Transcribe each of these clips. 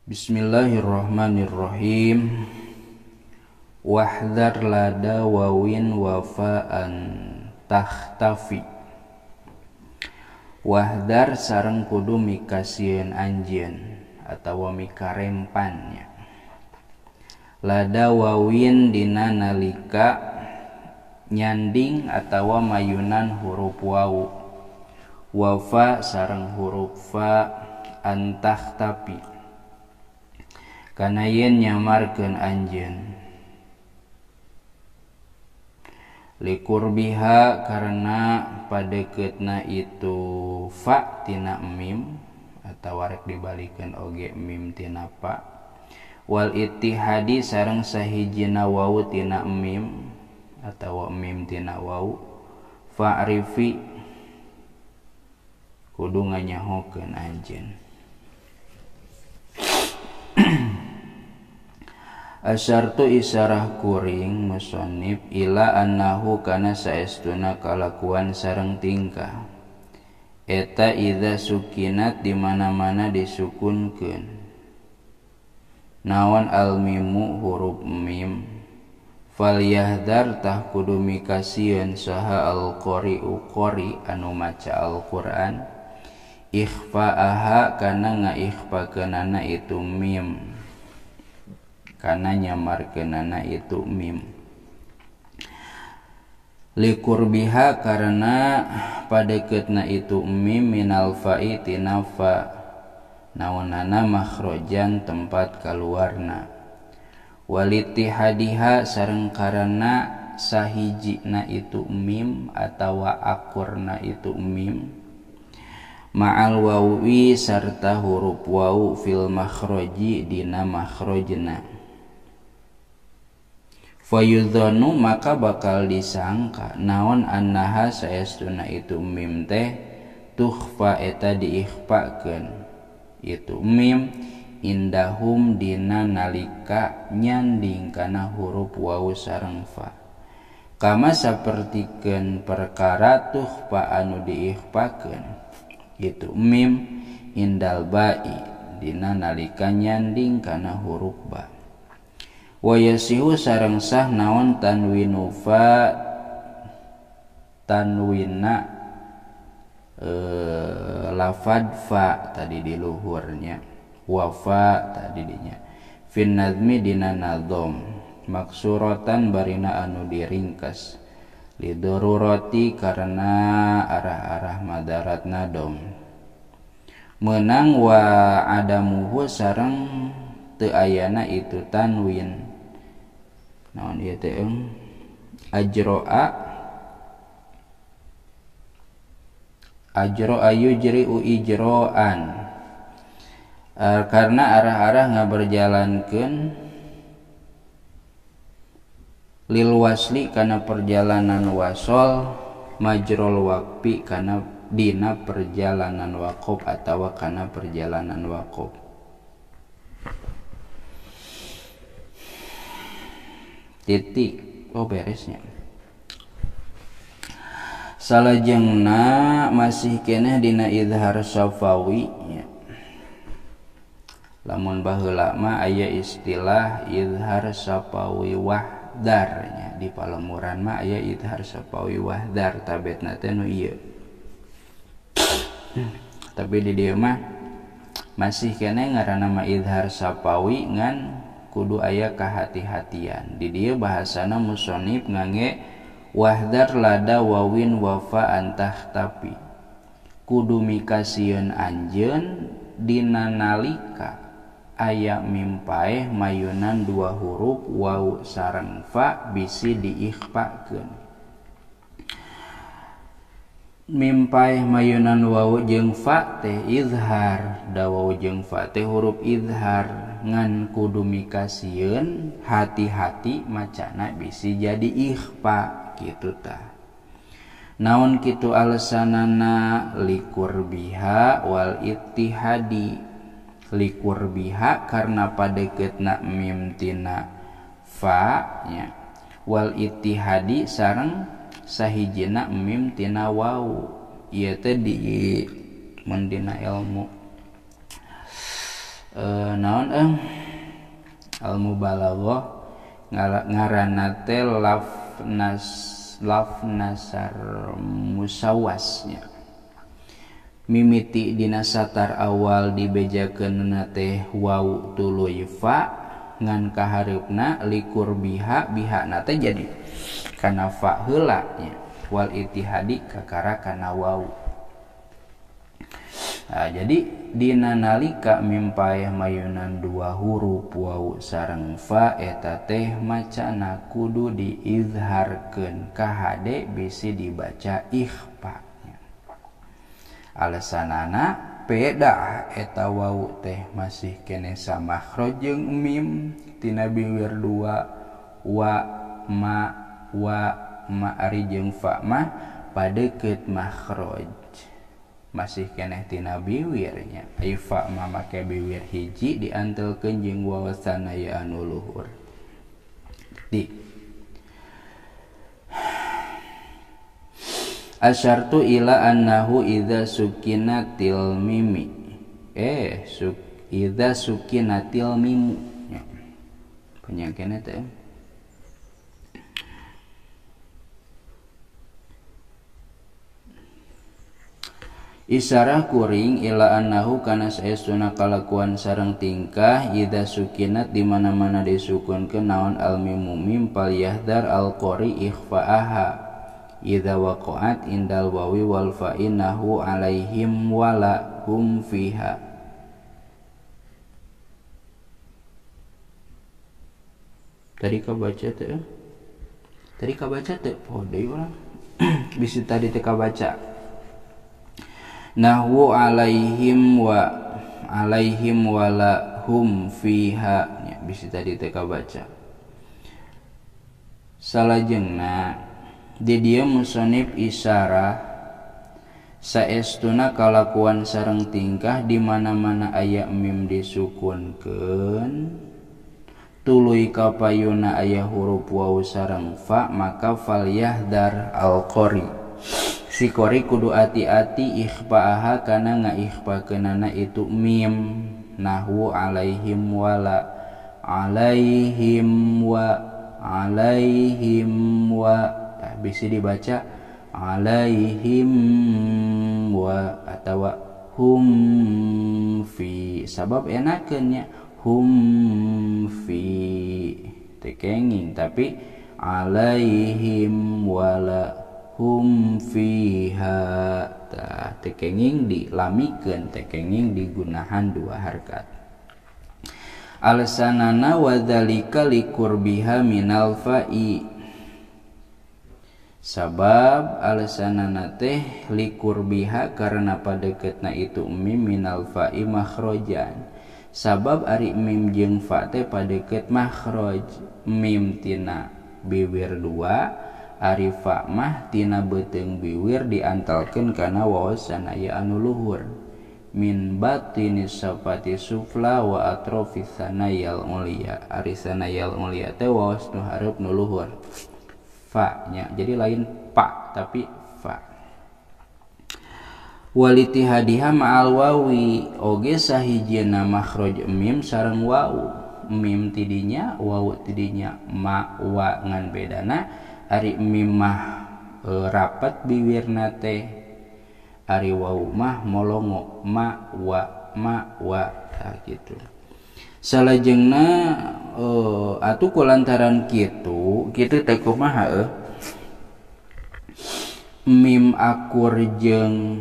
Bismillahirrahmanirrahim. Wahdar lada wawin wafa'an tahtafi. Wahdar sareng kudu mikasieun anjeun atawa mikarempannya. Lada wawin dina nalika nyanding atawa mayunan huruf wawu. Wafa sareng huruf fa antahtapi. Kana yen nyamarkeun anjeun likurbiha karena padekeutna itu fa tina mim atawa rek dibalikeun oge mim tina fa wal ittihadi sareng sahijina wawu tina mim atawa mim tina wawu fa'rifi kudu nganyahokeun anjeun. Asyartu isyarah kuring musannif ila annahu kana saestuna kalakuan sareng tingkah eta idza sukinat di mana-mana disukunkeun naon al mimu huruf mim falyahdar tah kudu mikasieun saha al qari'u qari anu maca Al-Qur'an ikhfa'aha kana ngaikhfakeunana itu mim kana nyamarkeunana itu mim likurbiha karena padekeutna itu mim minal fa'i tina fa naonana makhrojan tempat kaluarna walitihadiha sareng karena sahijina itu mim atawa akurna itu mim ma'al wawi sarta huruf wawu fil makhroji dina makhrojna fayudhanu maka bakal disangka naon annaha saestuna itu mim teh tukhfa eta diikhfakeun itu mim indahum dina nalika nyanding kana huruf wawu sareng fa kama sapertikeun perkara tukhfa anu diikhfakeun itu mim indal ba'i dina nalika nyanding kana huruf ba wa yasihu sareng sah naon tanwinu fa tanwinna lafad fa tadi di luhurnya wafa tadi dinya fin nazmi dina nadhom maksuratan barina anu diringkas lidururati karena arah-arah madarat nadom menang wa adamuhu sareng teu ayana itu tanwin naon ieu teh ajro'a yujri'u ijro'an karena arah-arah ngaberjalankeun lil wasli kana perjalanan wasol majrol waqfi kana dina perjalanan waqaf atawa kana perjalanan waqaf titik beresnya salajengna masih keneh dina izhar syafawi ya. Lamun baheula mah aya istilah izhar syafawi wahdarnya di palemuran mah aya izhar syafawi wahdar tabetna teh nu ieu tapi di dieu mah masih keneh ngaranna mah izhar syafawi ngan kudu aya kahati-hatian di dieu bahasana musannif ngangge wahdar lada wawin wafa antahtapi kudu mikasieun anjeun dina nalika aya mim paeh mayunan dua huruf wawu sareng fa bisi diikhfakeun mim paeh mayunan wawu jeung fa teh izhar da wawu jeung fa teh huruf izhar ngan kudu mikasieun hati-hati macana bisi jadi ikhfa kitu tah naon kitu alesanana likurbiha wal ittihadi likurbiha karena padekeutna mim tina fa nya wal ittihadi sareng sahijina mim tina wawu ieu teh di mendina ilmu naon al mubalaghah ngaranna teh lafnasar musawasnya mimiti dina satar awal dibejakeunna teh waw tuluy fa ngan kahareupna likur biha teh jadi kana fa heula nya wal ittihadi kakara kana waw. Nah, jadi dina nalika mimpaeh mayunan dua huruf waw sareng fa eta teh macana kudu diizharkeun ka hade bisi dibaca ikhfa. Alasanana beda eta waw teh masih kene samakhraj jeung mim tina biwir dua wa ma ari jeung fa mah padeukeut makhraj masih keneh tina biwirnya ai fa mah make biwir hiji diantelkeun jeung waw sanaya anu luhur di asyartu ila annahu idza sukinatil mimi idza sukinatil mimu ya penyangkena teh isyarah kuring ila annahu kana saestuna kalakuan sareng tingkah idza sukinat di mana-mana disukunkeun naon al mimu mim pal yahdar al qari ikhfa'aha idza waqa'at indal wawi wal fa'inahu alaihim wala hum fiha. Tadi kabaca teh oh deui urang bisi tadi teh kabaca nahwu alaihim wala hum fiha ya, bisi tadi teh kabaca salajengna di dieu musannif isyarah saestuna kalakuan sareng tingkah di mana-mana aya mim disukunkeun tuluy kapayuna aya huruf waw sareng fa maka fal yahdar al qari si qari kudu ati-ati ikhfa'aha kana ngaikhfakeunana itu mim nahwu alaihim wala alaihim wa bisa dibaca alaihim wa atawa hum fi sabab enakeun nya hum fi tekenging tapi alaihim wala hum fiha tah tekenging dilamikeun tekenging digunahan dua harkat. Alasanana wadzalika liqurbiha minal fa'i sabab alasanana teh liqurbiha karena padeukeutna itu mim minal fa'i makhrajan sabab ari mim jeung fa teh padeukeut makhraj mim tina biwir dua ari fa mah tina beuteung biwir diantalkeun kana waw sanaya anu luhur min batinis safati sufla wa atrofis sanayal ulia ari sanayal ulia teh waw nu hareup nu luhur fa nya jadi lain pa tapi fa walitihadiha ma'al wawi oge sahijieuna makhraj mim sareng waw mim tidinya waw tidinya ma wa ngan bedana ari mim mah rapat biwirna teh ari waw mah molongo ma wa gitu salajengna atuh kulantaran kitu teh kumaha mim akur jeung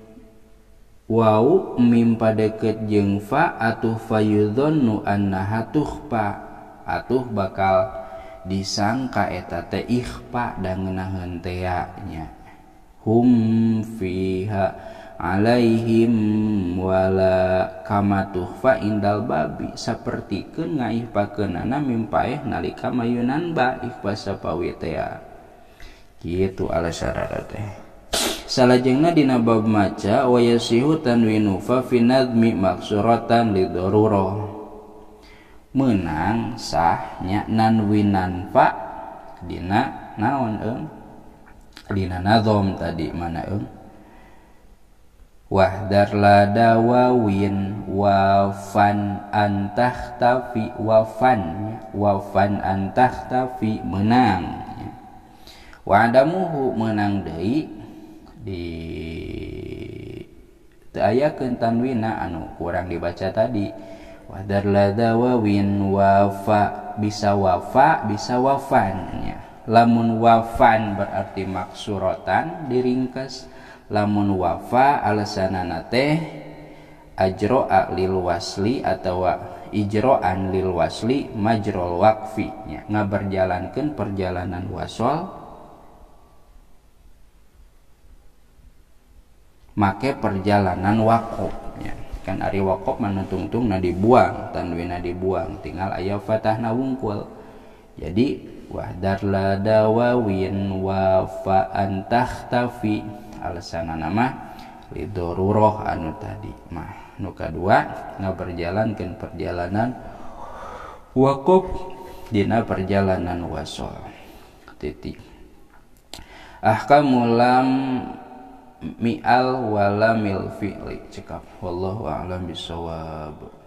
waw mim padeukeut jeung fa atuh fayudzannu annaha tukhfa atuh bakal disangka eta teh ikhfa da ngeunaheun teh nya hum fiha alaihim wala kama tukhfa indal babi sapertikeun ngaikhfakeunana mim paeh nalika mayunan ba ikhfa sapawi teh kitu alasanana teh salajengna dina bab maca wa yasihu tanwinu fa fi nadmi maksuratan lidharurah menang sahnya nanwinan fa dina naon dina nazom tadi mana wahdar la dawawin wafan antahtafi wafan antahtafi menang wa adamuhu menang deui di teu ayakeun tanwina anu kurang dibaca tadi wahdar la dawawin wafa bisa wafan nya. Lamun wafan berarti maksuratan diringkes, lamun wafa alasanana teh ajro'a lil wasli atau ijro'an lil wasli majrol waqfi nya ngaberjalankeun perjalanan wasol make perjalanan waqaf nya. Kan ari waqaf manutungtung na dibuang tanwina dibuang tinggal aya fatahna wungkul. Jadi wahdar la dawawin wafa antahtafi alasanana mah lidorurah anu tadi mah nu kadua ngaberjalankeun perjalanan waqaf dina perjalanan wasol titik ahkamul lam mi'al walamil fi'li cekap wallahu a'lam bissawab.